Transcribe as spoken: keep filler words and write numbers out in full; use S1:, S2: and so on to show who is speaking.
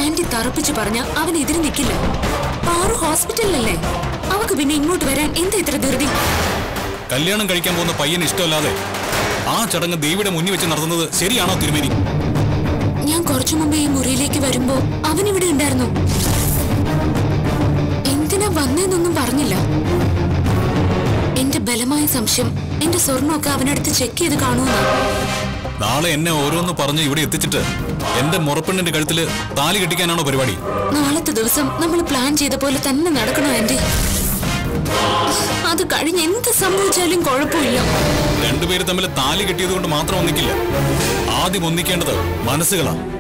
S1: Anti തറപ്പിച്ചു പറഞ്ഞ അവൻ എതിര് നിൽക്കില്ല. പാറു ഹോസ്പിറ്റലിലല്ലേ, അവക്ക് പിന്നെ ഇങ്ങോട്ട് വരാൻ എന്താ ഇത്ര ധൃതി?
S2: കല്യാണം കഴിക്കാൻ പോകുന്ന പയ്യന് ഇഷ്ടമല്ലാതെ ആ ചടങ്ങ് ദേവിയുടെ മുന്നിൽ വെച്ച് നടത്തുന്നത് ശരിയാണോ തിരുമേനി?
S1: ഞാൻ കുറച്ചു മുമ്പേ ഈ മുറിയിലേക്ക് വരുമ്പോ അവൻ ഇവിടെ ഉണ്ടായിരുന്നു. എന്തിനാ വന്നേന്നൊന്നും പറഞ്ഞില്ല. എന്റെ ബലമായ സംശയം എന്റെ സ്വർണ്ണമൊക്കെ അവനടുത്ത് ചെക്ക് ചെയ്ത് കാണുമെന്നാ.
S2: നാളെ എന്നെ ഓരോന്ന് പറഞ്ഞ് ഇവിടെ എത്തിച്ചിട്ട് എന്റെ മുറപ്പെണ്ണിന്റെ കഴുത്തില് താലി കെട്ടിക്കാനാണോ പരിപാടി?
S1: നാളത്തെ ദിവസം നമ്മൾ പ്ലാൻ ചെയ്ത പോലെ തന്നെ നടക്കണോ ആന്റി? അത് കഴിഞ്ഞ് എന്ത് സംഭവിച്ചാലും കുഴപ്പമില്ല.
S2: രണ്ടുപേര് തമ്മിൽ താലി കെട്ടിയത് കൊണ്ട് മാത്രം ഒന്നിക്കില്ല. ആദ്യം ഒന്നിക്കേണ്ടത് മനസ്സുകളാ.